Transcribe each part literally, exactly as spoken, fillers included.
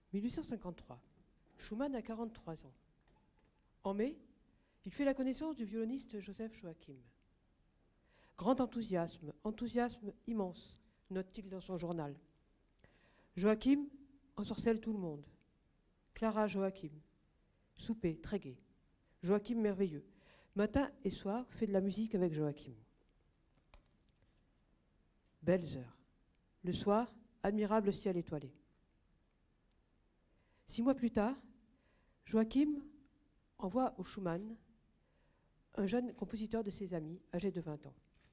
mille huit cent cinquante-trois. Schumann a quarante-trois ans. En mai, il fait la connaissance du violoniste Joseph Joachim. Grand enthousiasme, enthousiasme immense, note-t-il dans son journal. Joachim ensorcelle tout le monde. Clara Joachim. Souper, très gai. Joachim merveilleux. Matin et soir, fait de la musique avec Joachim. Belles heures. Le soir, admirable ciel étoilé. Six mois plus tard, Joachim envoie au Schumann un jeune compositeur de ses amis, âgé de vingt ans.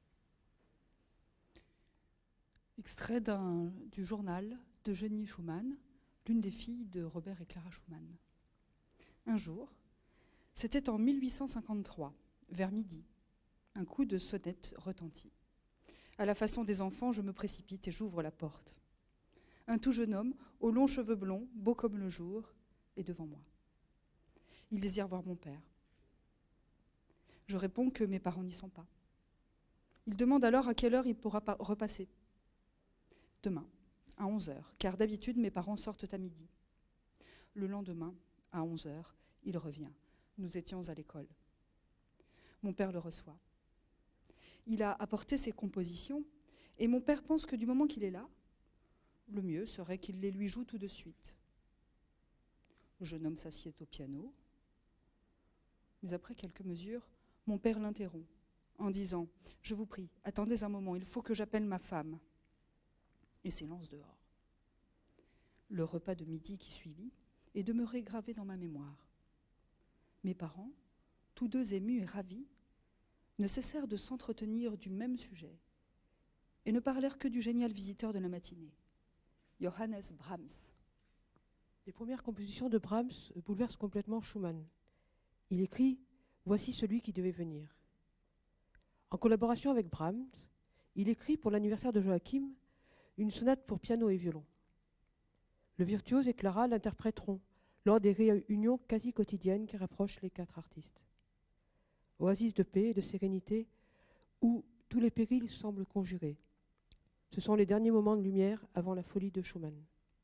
Extrait d'un, du journal d'Eugénie Schumann, l'une des filles de Robert et Clara Schumann. Un jour, c'était en mille huit cent cinquante-trois, vers midi, un coup de sonnette retentit. À la façon des enfants, je me précipite et j'ouvre la porte. Un tout jeune homme, aux longs cheveux blonds, beau comme le jour, est devant moi. Il désire voir mon père. Je réponds que mes parents n'y sont pas. Il demande alors à quelle heure il pourra repasser. Demain, à onze heures, car d'habitude mes parents sortent à midi. Le lendemain, à onze heures, il revient. Nous étions à l'école. Mon père le reçoit. Il a apporté ses compositions et mon père pense que du moment qu'il est là, le mieux serait qu'il les lui joue tout de suite. Le jeune homme s'assied au piano, mais après quelques mesures, mon père l'interrompt en disant « Je vous prie, attendez un moment, il faut que j'appelle ma femme » et s'élance dehors. Le repas de midi qui suivit est demeuré gravé dans ma mémoire. Mes parents, tous deux émus et ravis, ne cessèrent de s'entretenir du même sujet et ne parlèrent que du génial visiteur de la matinée, Johannes Brahms. Les premières compositions de Brahms bouleversent complètement Schumann. Il écrit « Voici celui qui devait venir ». En collaboration avec Brahms, il écrit pour l'anniversaire de Joachim une sonate pour piano et violon. Le virtuose et Clara l'interpréteront lors des réunions quasi quotidiennes qui rapprochent les quatre artistes. Oasis de paix et de sérénité où tous les périls semblent conjurés. Ce sont les derniers moments de lumière avant la folie de Schumann.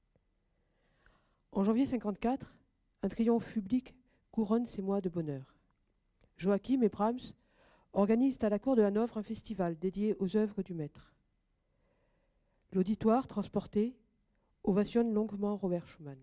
En janvier cinquante-quatre, un triomphe public couronne ces mois de bonheur. Joachim et Brahms organisent à la cour de Hanovre un festival dédié aux œuvres du maître. L'auditoire, transporté, ovationne longuement Robert Schumann.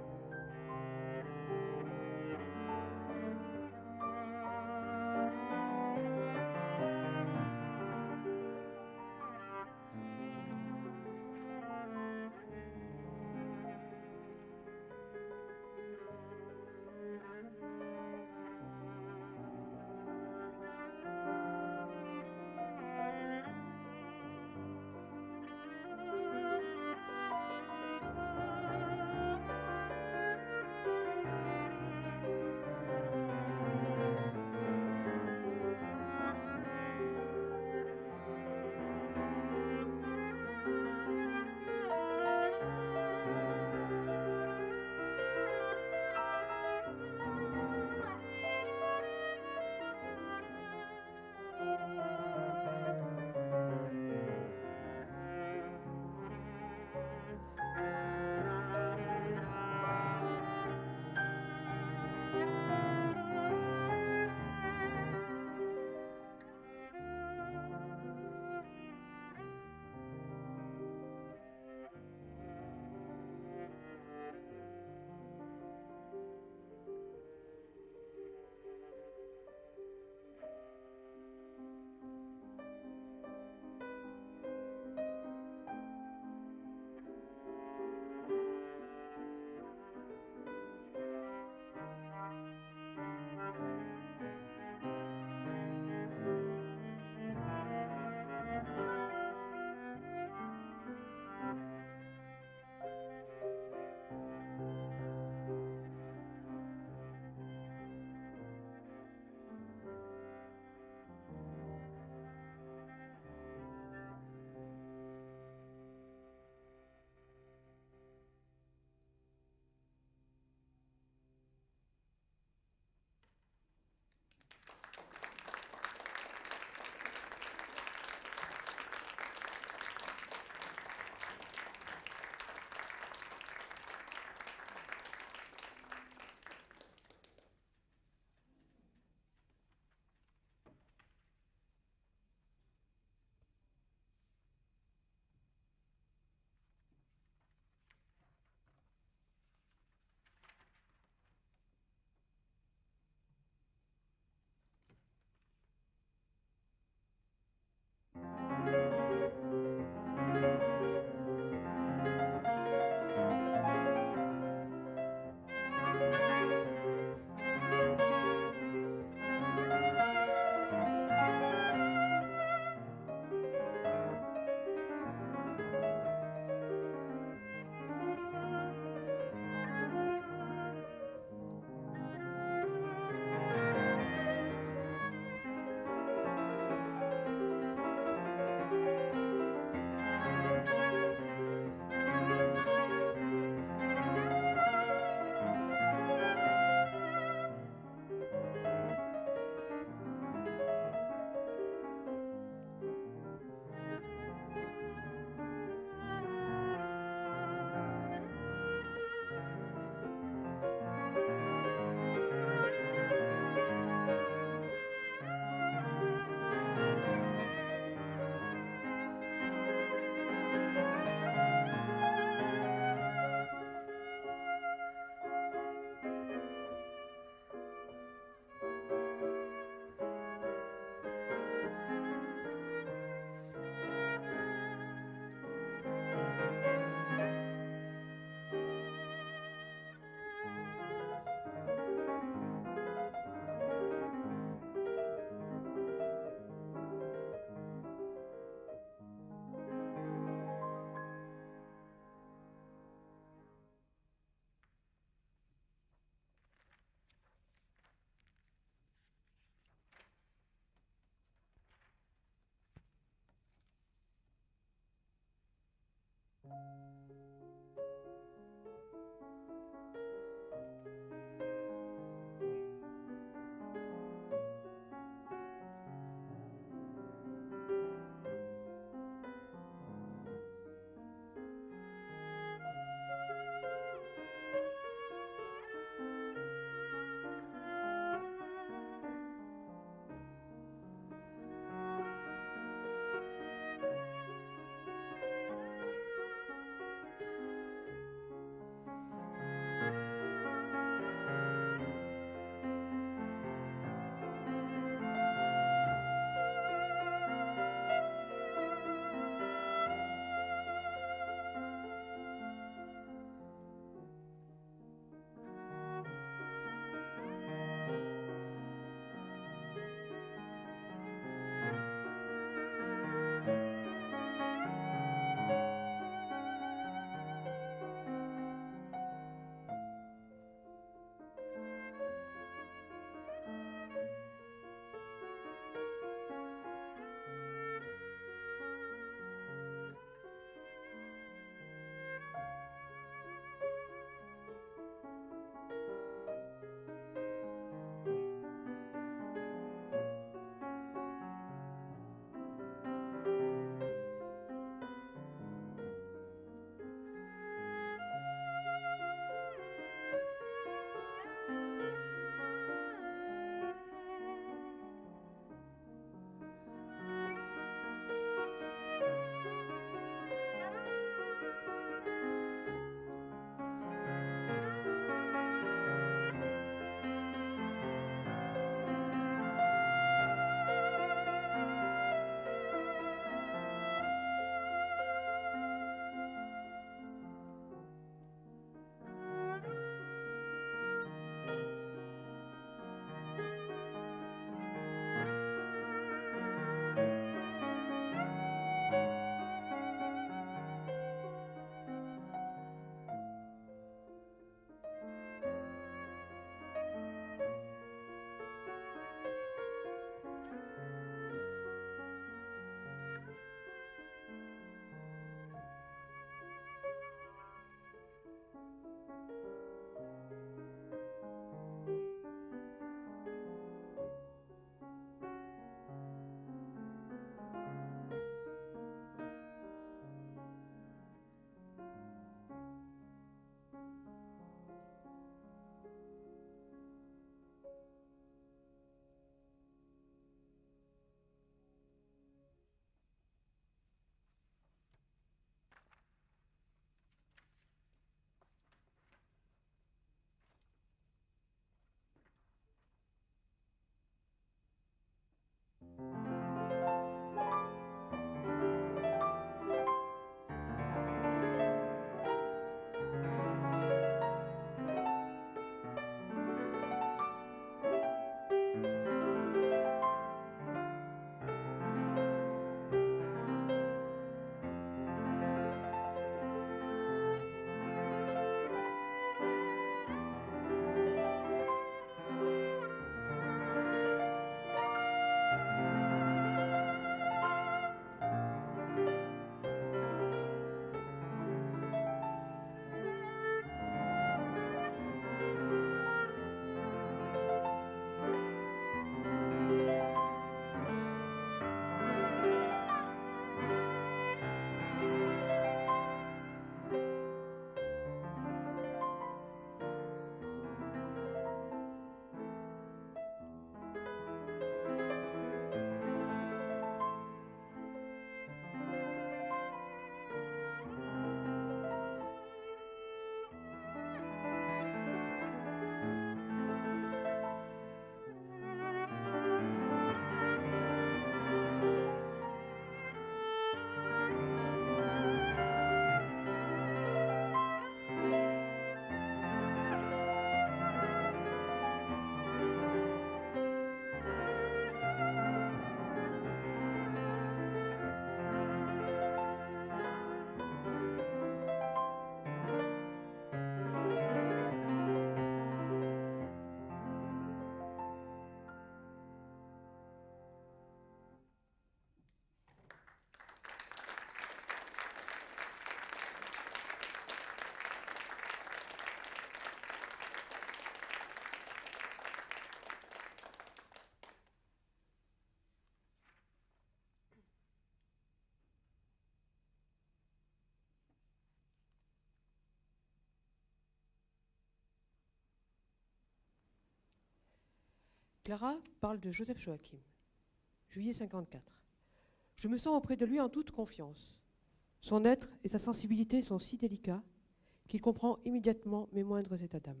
Clara parle de Joseph Joachim. Juillet cinquante-quatre. Je me sens auprès de lui en toute confiance. Son être et sa sensibilité sont si délicats qu'il comprend immédiatement mes moindres états d'âme.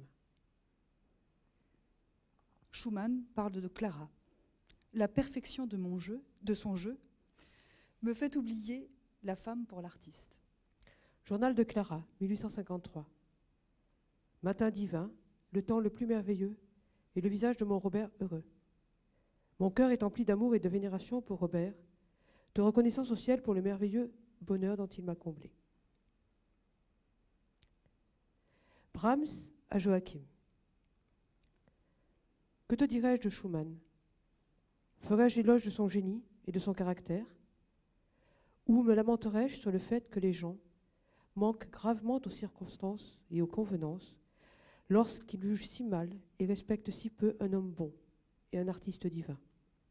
Schumann parle de Clara. La perfection de mon jeu, de son jeu, me fait oublier la femme pour l'artiste. Journal de Clara, mille huit cent cinquante-trois. Matin divin, le temps le plus merveilleux, et le visage de mon Robert heureux. Mon cœur est empli d'amour et de vénération pour Robert, de reconnaissance au ciel pour le merveilleux bonheur dont il m'a comblé. Brahms à Joachim. Que te dirais-je de Schumann? Ferais-je éloge de son génie et de son caractère? Ou me lamenterais-je sur le fait que les gens manquent gravement aux circonstances et aux convenances lorsqu'ils jugent si mal et respectent si peu un homme bon et un artiste divin?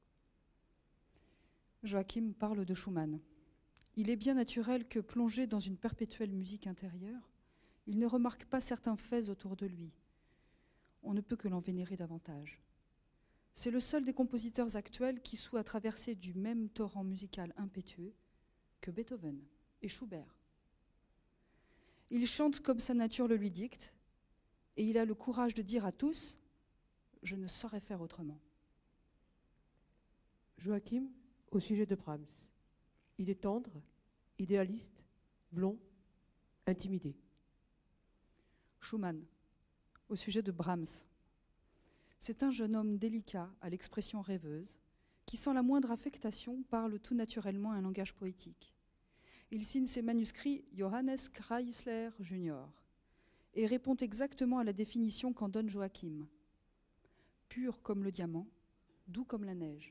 Joachim parle de Schumann. Il est bien naturel que, plongé dans une perpétuelle musique intérieure, il ne remarque pas certains faits autour de lui. On ne peut que l'en vénérer davantage. C'est le seul des compositeurs actuels qui soit traversé du même torrent musical impétueux que Beethoven et Schubert. Il chante comme sa nature le lui dicte, et il a le courage de dire à tous « Je ne saurais faire autrement ». Joachim, au sujet de Brahms. Il est tendre, idéaliste, blond, intimidé. Schumann, au sujet de Brahms. C'est un jeune homme délicat, à l'expression rêveuse, qui sans la moindre affectation parle tout naturellement un langage poétique. Il signe ses manuscrits Johannes Kreisler junior et répond exactement à la définition qu'en donne Joachim. Pur comme le diamant, doux comme la neige.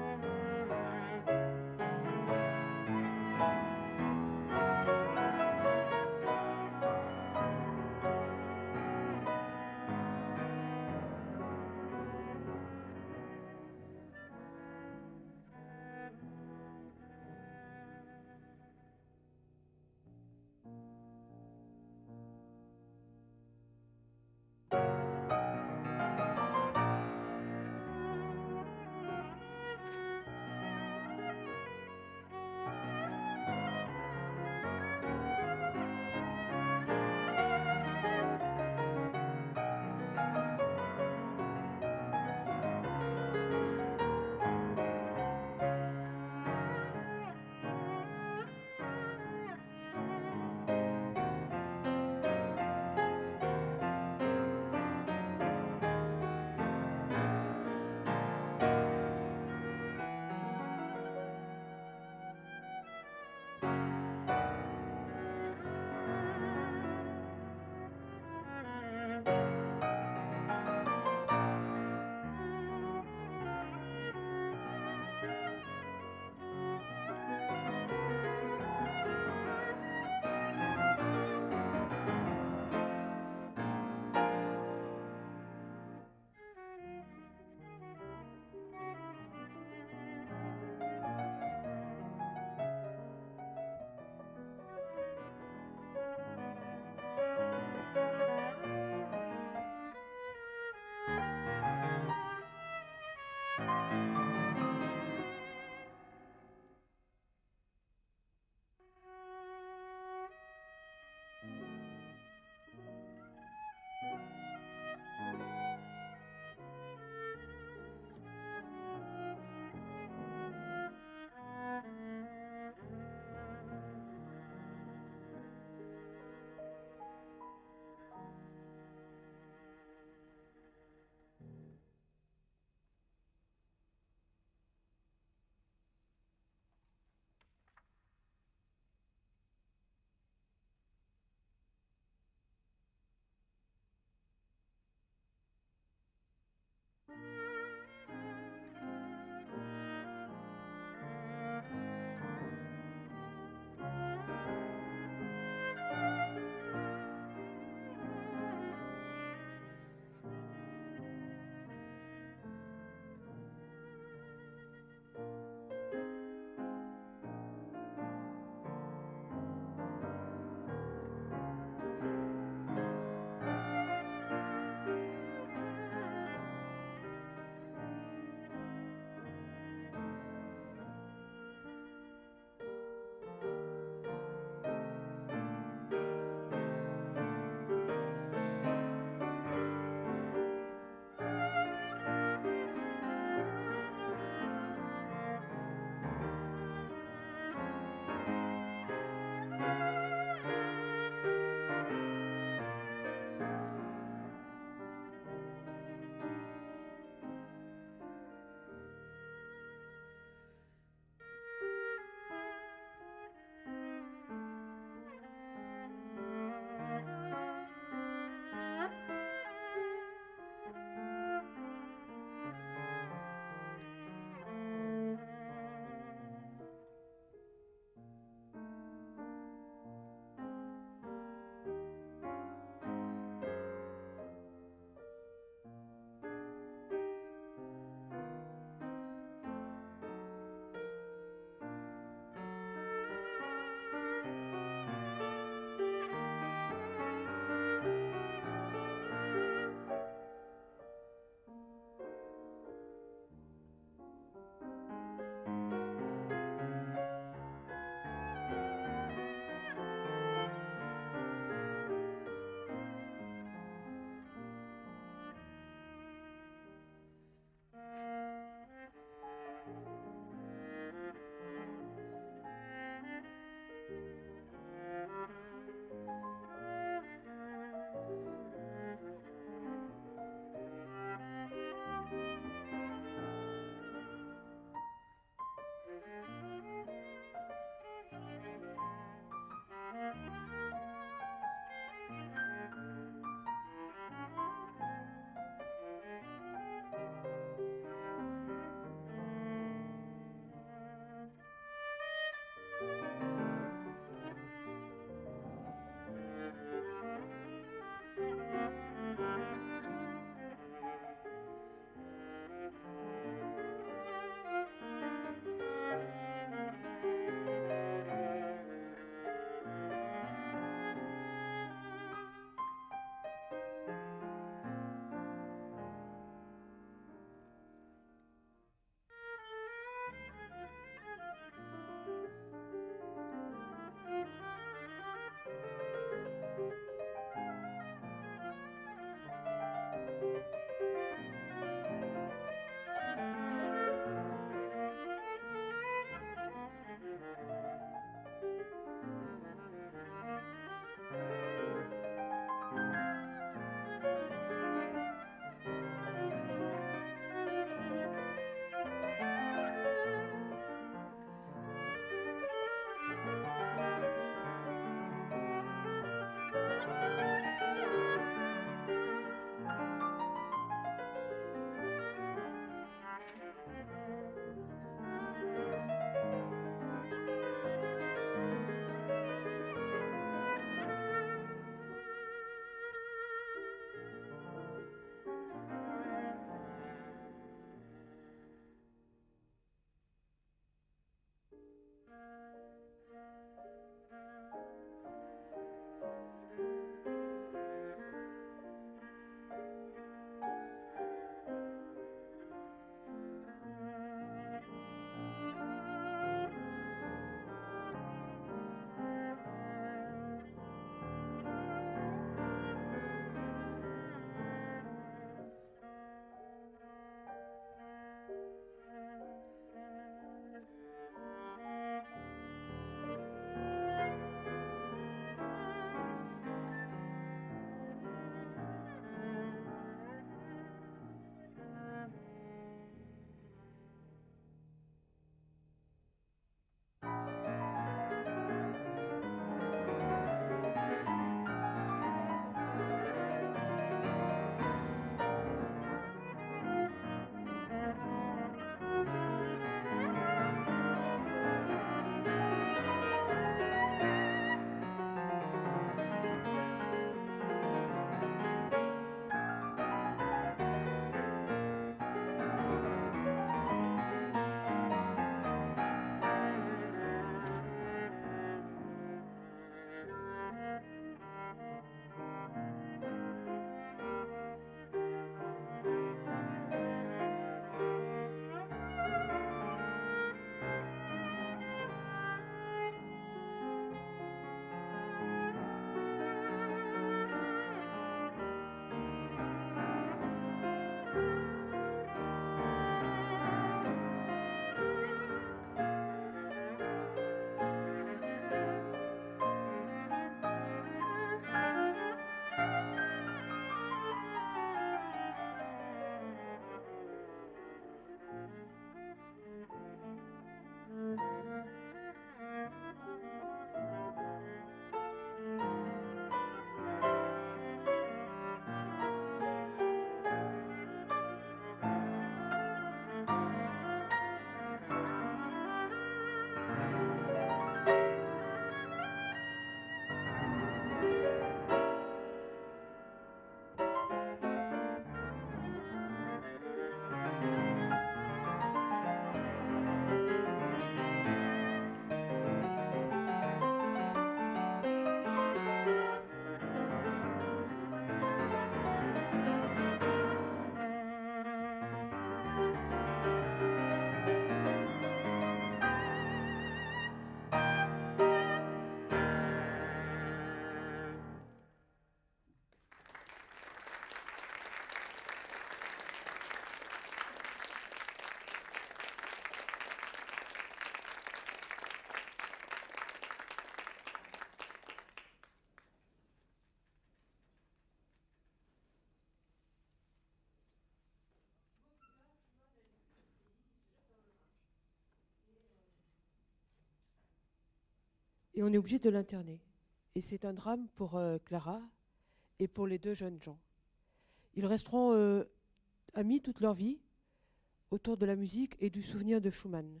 et on est obligé de l'interner. Et c'est un drame pour euh, Clara et pour les deux jeunes gens. Ils resteront euh, amis toute leur vie autour de la musique et du souvenir de Schumann.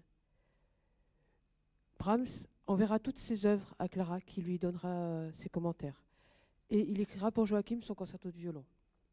Brahms enverra toutes ses œuvres à Clara qui lui donnera euh, ses commentaires. Et il écrira pour Joachim son concerto de violon.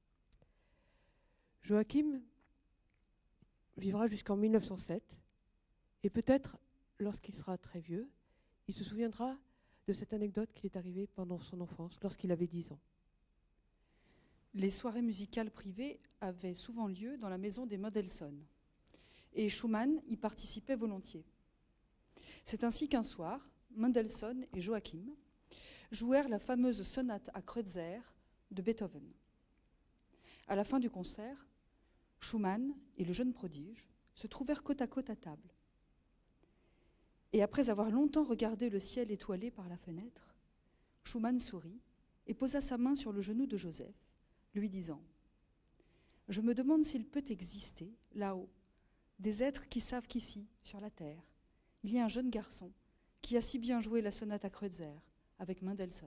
Joachim vivra jusqu'en mille neuf cent sept et peut-être, lorsqu'il sera très vieux, il se souviendra de cette anecdote qui est arrivée pendant son enfance, lorsqu'il avait dix ans. Les soirées musicales privées avaient souvent lieu dans la maison des Mendelssohn, et Schumann y participait volontiers. C'est ainsi qu'un soir, Mendelssohn et Joachim jouèrent la fameuse sonate à Kreutzer de Beethoven. À la fin du concert, Schumann et le jeune prodige se trouvèrent côte à côte à table. Et après avoir longtemps regardé le ciel étoilé par la fenêtre, Schumann sourit et posa sa main sur le genou de Joseph, lui disant « Je me demande s'il peut exister, là-haut, des êtres qui savent qu'ici, sur la terre, il y a un jeune garçon qui a si bien joué la sonate à Kreutzer avec Mendelssohn. »